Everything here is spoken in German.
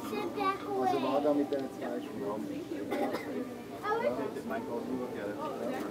Also war da mit den zwei Schwimmen. Ja, mein Gott, nur, gell.